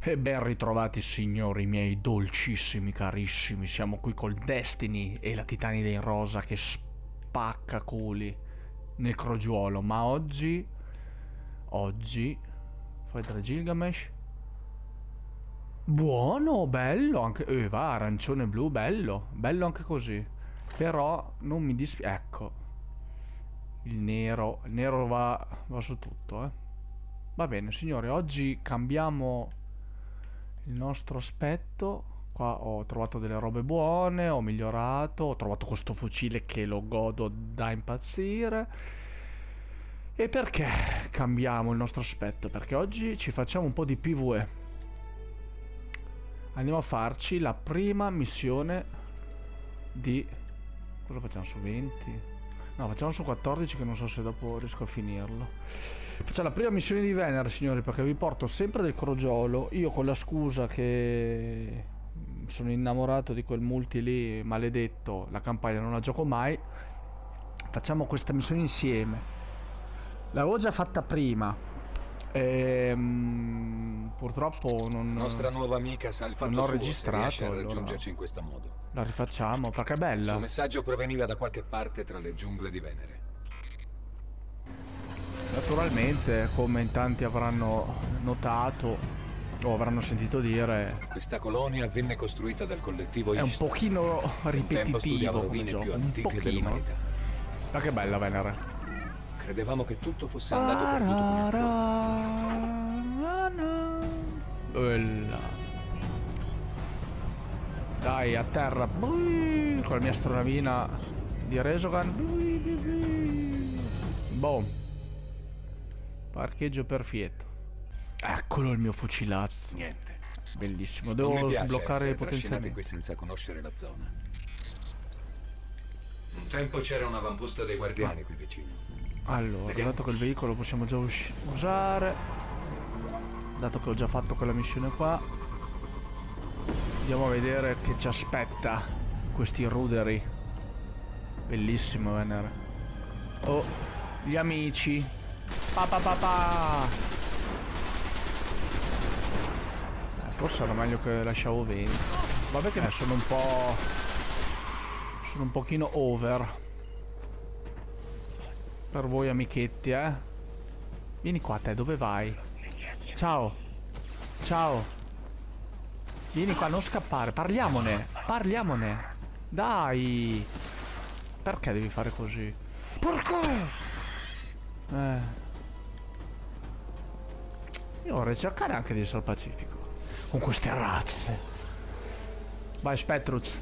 E ben ritrovati signori miei dolcissimi carissimi, siamo qui col Destiny e la Titanide in rosa che spacca culi nel crogiuolo, ma oggi fai da Gilgamesh, buono, bello anche, va, arancione blu, bello, bello anche così, però non mi dispiace, ecco, il nero va su tutto, Va bene signori, oggi cambiamo il nostro aspetto. Qua ho trovato delle robe buone, ho migliorato, ho trovato questo fucile che lo godo da impazzire. E perché cambiamo il nostro aspetto? Perché oggi ci facciamo un po' di PvE. Andiamo a farci la prima missione di... cosa facciamo su 20? No, facciamo su 14 che non so se dopo riesco a finirlo. Facciamo la prima missione di Venere, signori, perché vi porto sempre del crogiolo. Io con la scusa che sono innamorato di quel multi lì maledetto, la campagna non la gioco mai. Facciamo questa missione insieme. L'avevo già fatta prima. Purtroppo non... Nostra nuova amica sa il fatto non ho suo registrato, se riesce a allora raggiungerci in questo modo. la rifacciamo, perché è Il suo bella. messaggio proveniva da qualche parte tra le giungle di Venere. Naturalmente, come in tanti avranno notato o avranno sentito dire, Questa colonia venne costruita dal collettivo è un Ishtar. pochino Un tempo studiava ripetitivo come rovine gioco, più un antiche pochino. dell'umanità. Ma che bella Venere. Credevamo che tutto fosse andato perduto con il clone. Bella. Dai, a terra. Con la mia astronavina di Resogan. Boom. Parcheggio perfetto. Eccolo il mio fucilazzo. Niente. Bellissimo. Non mi Devo piace sbloccare i essere trascinati potenziamenti. qui senza conoscere la zona. Un tempo c'era un avamposto dei guardiani qui vicino. Allora, Vediamo. dato che il veicolo possiamo già usare, dato che ho già fatto quella missione qua, andiamo a vedere che ci aspetta questi ruderi. Bellissimo Venere. Oh, gli amici. Pa pa pa pa. Forse era meglio che lasciavo 20. Vabbè che sono un po'... sono un pochino over. Per voi amichetti, Vieni qua te, dove vai? Ciao. Ciao. Vieni qua, non scappare, parliamone. Parliamone. Dai. Perché devi fare così? Perché? Io vorrei cercare anche di essere pacifico. Con queste razze. Vai, Spectruz.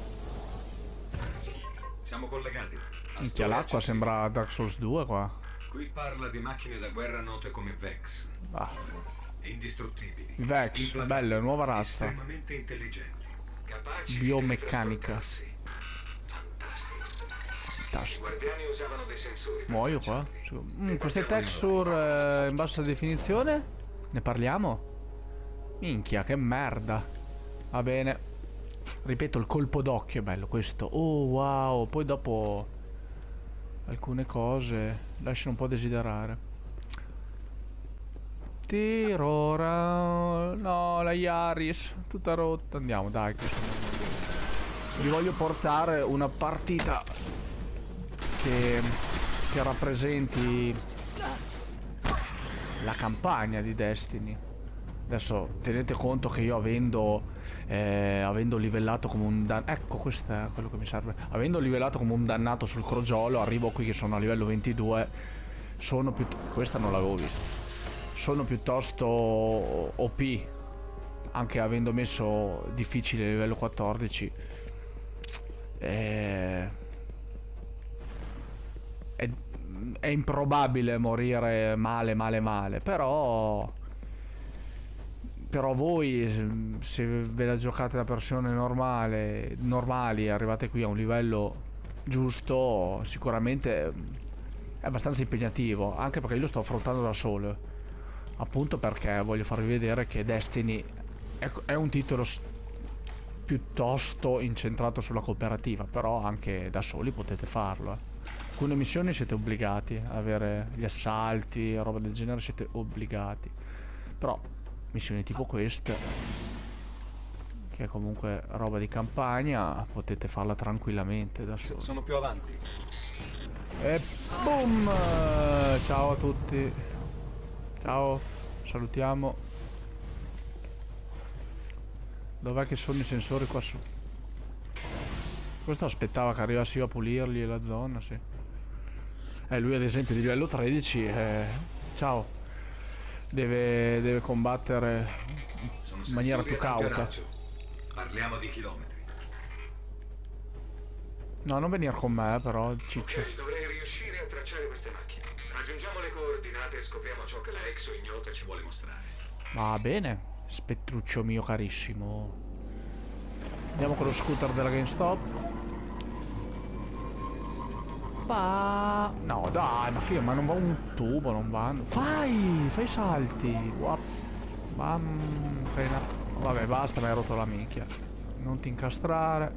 Siamo collegati. Minchia, l'acqua sembra Dark Souls 2 qua. Qui parla di macchine da guerra note come Vex. Ah. Indistruttibili. Vex, Implantabili, bella, nuova razza. estremamente intelligenti. Capaci Biomeccanica. di Fantastico. I guardiani usavano dei sensori. Muoio qua? Queste texture in bassa definizione? Ne parliamo? Minchia, che merda. Va bene. Ripeto, il colpo d'occhio è bello questo. Oh wow. Poi dopo alcune cose lasciano un po' desiderare. Tirora. No, la Yaris tutta rotta. Andiamo, dai, che vi voglio portare una partita che rappresenti la campagna di Destiny. Adesso tenete conto che io avendo livellato come un dannato, ecco questo è quello che mi serve, avendo livellato come un dannato sul crogiolo, arrivo qui che sono a livello 22, sono più... questa non l'avevo vista, sono piuttosto OP, anche avendo messo difficile livello 14. È improbabile morire male, però voi se ve la giocate da persone normali, arrivate qui a un livello giusto, sicuramente è abbastanza impegnativo, anche perché io lo sto affrontando da solo, appunto perché voglio farvi vedere che Destiny è un titolo piuttosto incentrato sulla cooperativa, però anche da soli potete farlo. Alcune missioni siete obbligati a avere gli assalti, roba del genere, siete obbligati. Però missioni tipo queste, che è comunque roba di campagna, potete farla tranquillamente da soli. Sono più avanti. E boom! Ciao a tutti. Ciao, salutiamo. Dov'è che sono i sensori qua su? Questo aspettava che arrivassi io a pulirgli la zona, sì. Lui ad esempio di livello 13, ciao, deve combattere in maniera più cauta. Parliamo di chilometri. No, non venire con me però, ciccio. Ok, dovrei riuscire a tracciare queste macchine. Raggiungiamo le coordinate e scopriamo ciò che la Exo ignota ci vuole mostrare. Va bene, spettruccio mio carissimo. Andiamo con lo scooter della GameStop. No dai, ma figa, ma non va un tubo, non vanno. Fai salti. Bam, frena. Vabbè, basta, mi hai rotto la minchia. Non ti incastrare.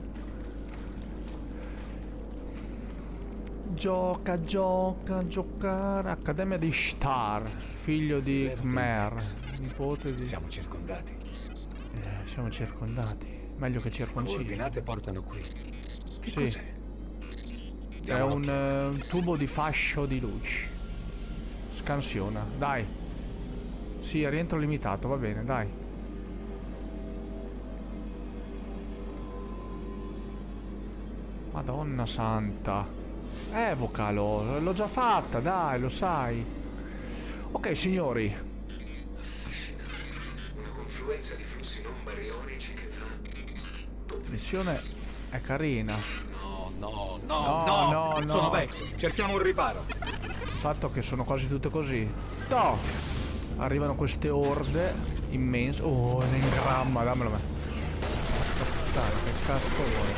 Giocare. Accademia di Star, figlio di Khmer, nipote di... Siamo circondati. Siamo circondati. Meglio che Le circoncisi. coordinate portano qui. Che Sì. cos'è? È un tubo di fascio di luci. Scansiona, dai. Sì, rientro limitato, va bene, dai. Madonna santa. Evocalo, l'ho già fatta, dai, lo sai. Ok, signori. Una confluenza di flussi non barionici che fa... Missione è carina. No. No. Sono Vex. Cerchiamo un riparo. Il fatto che sono quasi tutte così. No! Arrivano queste orde immense. Oh, un engramma, dammelo a me. Che cazzo vuoi?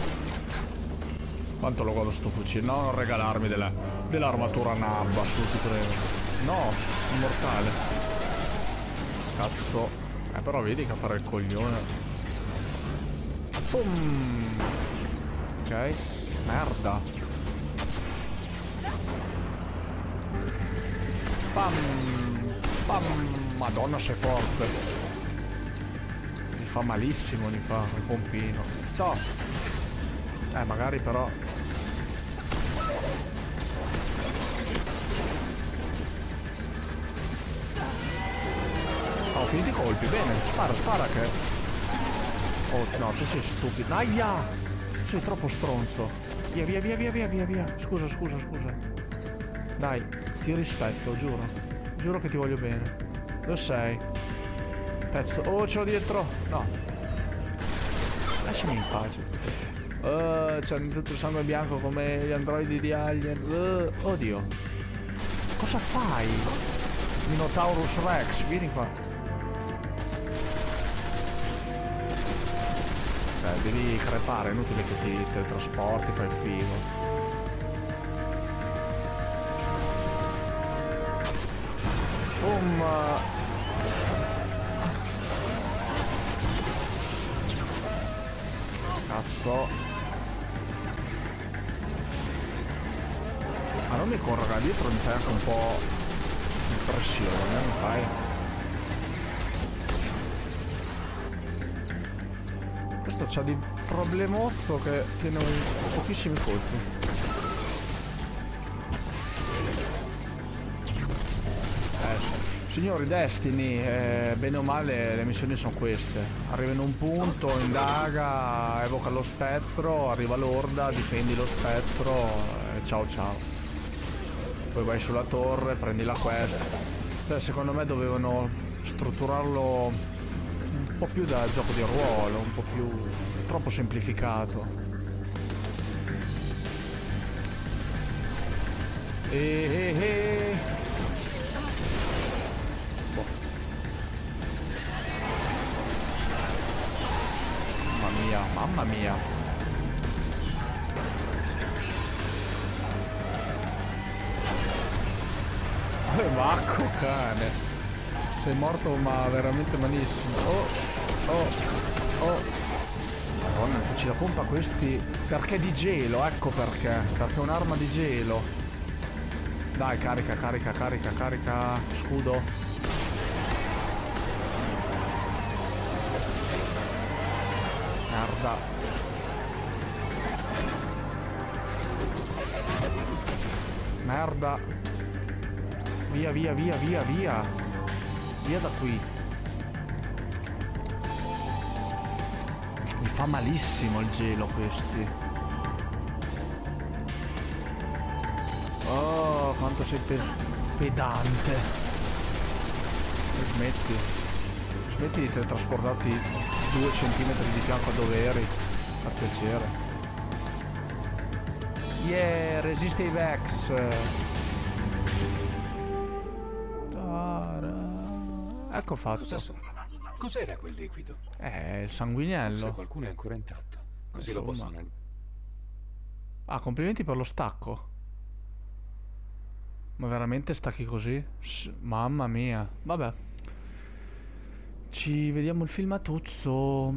Quanto lo godo sto fucile? No, non regalarmi dell'armatura nabba, su, ti prego. No, immortale. Cazzo. Però vedi che a fare il coglione. Boom. Ok. Merda. Pam. Madonna, sei forte. Mi fa malissimo, mi fa il pompino. No. Magari però... Ho finito i colpi, bene. Spara che... Oh no, tu sei stupido. Aia! Tu sei troppo stronzo. Via. Scusa. Dai, ti rispetto, giuro. Giuro che ti voglio bene. Dove sei? Pezzo. Oh, ce l'ho dietro. No. Lasciami in pace. C'è tutto il sangue bianco come gli androidi di Alien. Oddio. Cosa fai? Minotaurus Rex, vieni qua. Devi crepare, è inutile che ti teletrasporti, fai il figo. Boom. Cazzo. Ma non mi correrà dietro, mi fai anche un po' di pressione, mi fai? Questo c'ha di problemozzo che tiene pochissimi colpi. Signori Destiny, bene o male le missioni sono queste. Arriva in un punto, indaga, evoca lo spettro, arriva l'orda, difendi lo spettro, ciao. Poi vai sulla torre, prendi la quest. Cioè, secondo me dovevano strutturarlo un po' più da gioco di ruolo, un po' più... troppo semplificato. Mamma mia. Vacco cane. Sei morto ma veramente malissimo. Oh. Madonna, il fucile a pompa questi... Perché di gelo, ecco perché. Perché è un'arma di gelo. Dai, carica. Scudo. Merda. Merda. Via, via, via, via, via. Via da qui. Mi fa malissimo il gelo questi. Oh, quanto sei pedante. Smetti. Smetti di teletrasportarti 2 centimetri di fianco a dove eri. Fa piacere. Yeah, resiste i Vex. Ecco fatto. Cosa sono? Cos'era quel liquido? Il Se sanguinello. qualcuno è ancora intatto, così lo Insomma. possono... Ah, complimenti per lo stacco. Ma veramente stacchi così? Mamma mia. Vabbè. Ci vediamo il filmatuzzo.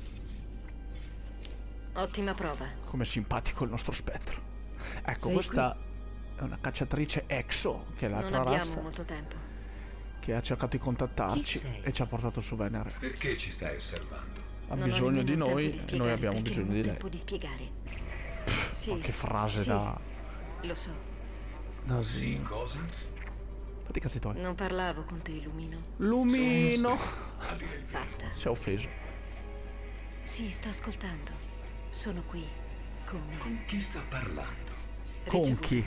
Ottima prova. Come simpatico il nostro spettro. Ecco, Sei questa è una cacciatrice Exo, che è Non l'altra abbiamo razza, molto tempo. che ha cercato di Chi contattarci sei? e ci ha portato su Venere. Perché ci stai osservando? Ha Non ho bisogno di nemmeno il tempo noi di e spiegare noi abbiamo perché bisogno non ho di lei. tempo di spiegare. Sì. Ma che frase sì, da... Lo so. da Sì, cosa? Fatti i cazzi tuoi. Non parlavo con te, Lumino. Lumino! A dire il vero. Fatta. Si è offeso. Sì, sto ascoltando. Sono qui. Con Con chi sta parlando? Con Ricevuto. chi?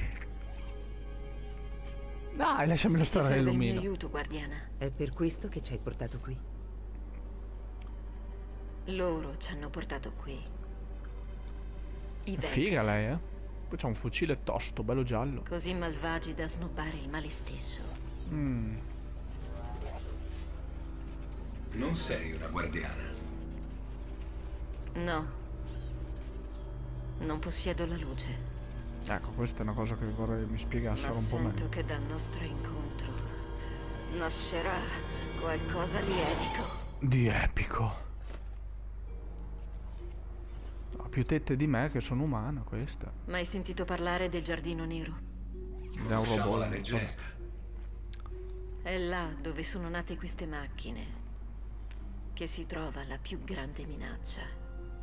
Dai, lasciamelo Ti stare, serve il mio Lumino. aiuto, guardiana. È per questo che ci hai portato qui. Loro ci hanno portato qui. I Vex. Figa lei, eh? Poi c'ha un fucile tosto, bello giallo. Così malvagi da snobbare il male stesso. Mm. Non sei una guardiana. No. Non possiedo la luce. Ecco, questa è una cosa che vorrei mi spiegassero Ma un po' meglio. sento che dal nostro incontro nascerà qualcosa di epico. Di epico. Ha più tette di me che sono umana, questa. Mai sentito parlare del giardino nero? Ed è un Conosciamo robot. la leggenda. È là dove sono nate queste macchine che si trova la più grande minaccia.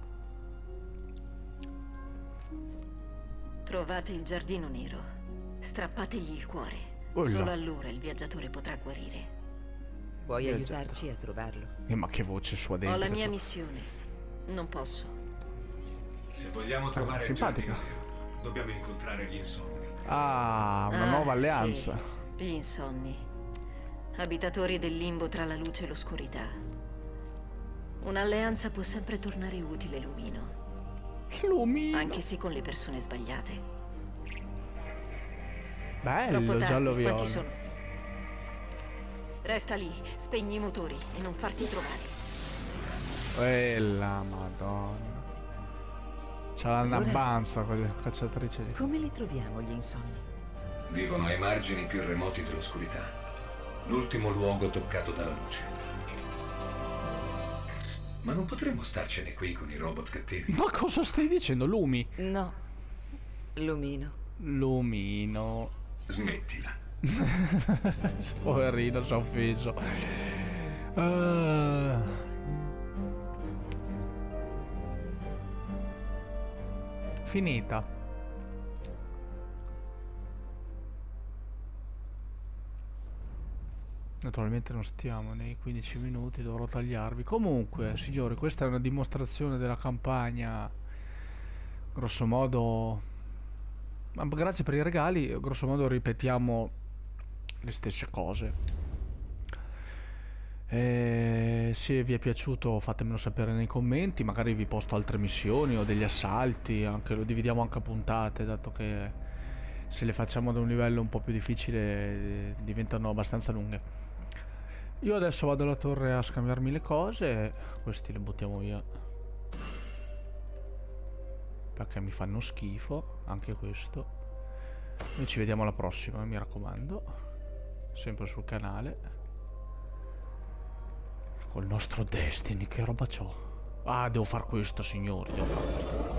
Trovate il giardino nero, strappategli il cuore. Oh là. Solo allora il viaggiatore potrà guarire. Puoi Viaggiato. aiutarci a trovarlo? Ma che voce sua dentro. Ho la mia missione. Non posso. Se vogliamo trovare il simpatica. giardino nero, dobbiamo incontrare gli insonni. Ah, una nuova alleanza. Sì, gli insonni. Abitatori del limbo tra la luce e l'oscurità. Un'alleanza può sempre tornare utile, Lumino. Lumino. Anche se con le persone sbagliate. Bello, Troppo tardi, giallo viola. quanti sono? Resta lì, spegni i motori e non farti trovare. Quella madonna. C'ha la Allora- nabbanza quella cacciatrice di... Come li troviamo gli insonni? Vivono ai margini più remoti dell'oscurità. L'ultimo luogo toccato dalla luce. Ma non potremmo starcene qui con i robot cattivi. Ma cosa stai dicendo, Lumi? No. Lumino. Lumino. Smettila. Poverino, si è offeso. Ah. Finita. Naturalmente non stiamo nei 15 minuti, dovrò tagliarvi. Comunque, signori, questa è una dimostrazione della campagna. Grosso modo... Ma grazie per i regali, grosso modo ripetiamo le stesse cose. Se vi è piaciuto fatemelo sapere nei commenti, magari vi posto altre missioni o degli assalti, anche, lo dividiamo anche a puntate, dato che se le facciamo ad un livello un po' più difficile diventano abbastanza lunghe. Io adesso vado alla torre a scambiarmi le cose, questi li buttiamo via perché mi fanno schifo, anche questo. Noi ci vediamo alla prossima, mi raccomando, sempre sul canale, col nostro Destiny. Che roba c'ho? Ah, devo far questo, signori, devo far questo.